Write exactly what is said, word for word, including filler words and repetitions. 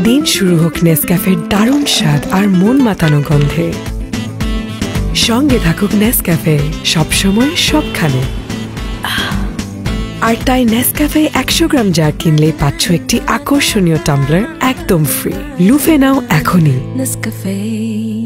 দিন শুরু হোক নেসক্যাফের দারুণ স্বাদ আর মন মাতানো গন্ধে। সঙ্গে থাকুক নেসক্যাফে, সবসময় সবখানে। আর তাই নেসক্যাফে একশো গ্রাম জার কিনলেই পাচ্ছ একটি আকর্ষণীয় টাম্বলার একদম ফ্রি। লুফে নাও এখনই। নেসক্যাফে।